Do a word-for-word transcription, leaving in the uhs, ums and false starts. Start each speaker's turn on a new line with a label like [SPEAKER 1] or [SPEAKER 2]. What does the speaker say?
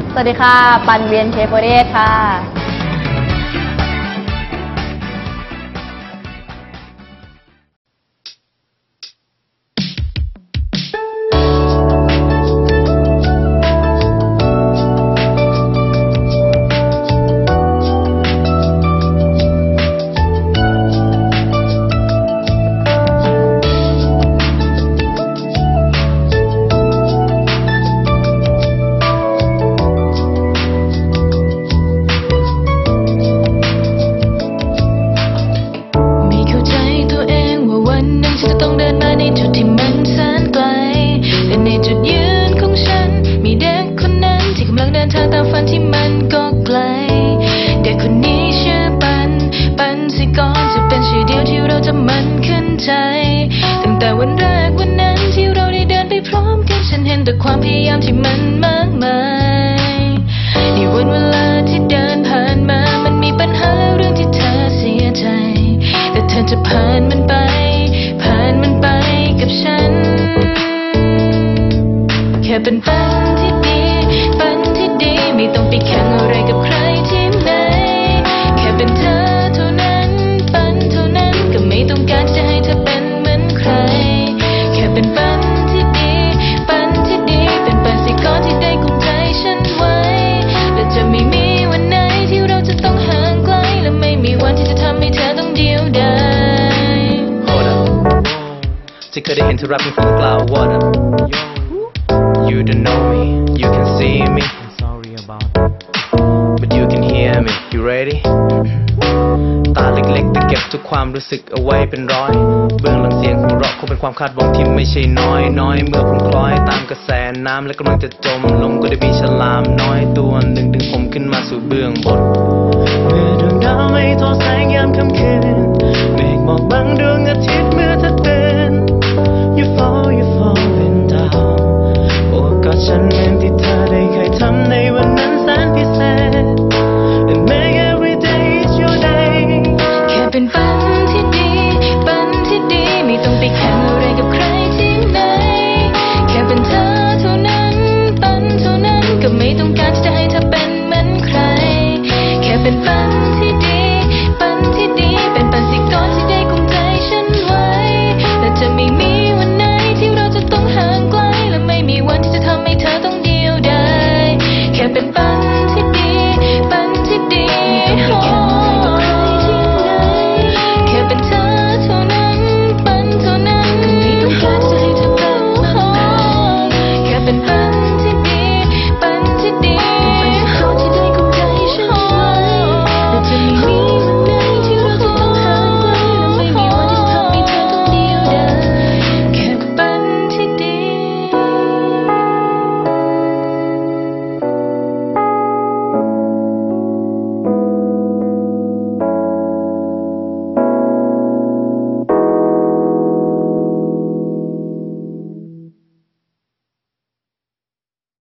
[SPEAKER 1] สวัสดีค่ะปันเวียนเคโปเรสค่ะ
[SPEAKER 2] ตั้งแต่วันแรกวันนั้นที่เราได้เดินไปพร้อมกันฉันเห็นแต่ความพยายามที่มันมากมายในวันเวลาที่เดินผ่านมามันมีปัญหาและเรื่องที่เธอเสียใจแต่เธอจะผ่านมันไปผ่านมันไปกับฉันแค่เป็นฝันที่ดีฝันที่ดีไม่ต้องไปแข่งอะไรกับใครที่ไหนแค่เป็นเธอเท่านั้นฝันเท่านั้นก็ไม่ต้องการจะให้เธอเป็นเหมือนใครแค่เป็นฝันที่ดีฝันที่ดีเป็นฝันสิก่อนที่ได้กุมใจฉันไว้และจะไม่มีวันไหนที่เราจะต้องห่างไกลและไม่มีวันที่จะทำให้เธอต้องเดียวดาย
[SPEAKER 3] จะเคยได้เห็นเธอรับเป็นคนกล่าว What up You don't know me You can see me I'm sorry about But you can hear me You ready ตาเล็กๆแต่เก็บทุกความรู้สึกเอาไว้เป็นร้อยเบื้องหลังเสียงของเราคงเป็นความคาดหวังที่ไม่ใช่น้อยน้อยเมื่อผมคล้อยตามกระแสน้ำและกำลังจะจมลงก็ได้มีฉลามน้อยตัวหนึ่งดึงผมขึ้นมาสู่เบื้องบนเมื่อดวงดาวไม่ทอแสงยามค่ำคืนเมฆหมอกบังดวงอาทิตย์เมื่อเธอตื่น You fall You falling down โอบกอดฉันเหมือนที่เธอได้เคยทำในวันนั้นแสนพิเศษ And make every day is your day
[SPEAKER 2] แค่เป็นฝันที่ดีฝันที่ดีไม่ต้องไปแข่งอะไรกับใครที่ไหนแค่เป็นเธอเท่านั้นฝันเท่านั้นก็ไม่ต้องการจะให้เธอเป็นเหมือนใครแค่เป็นฝันที่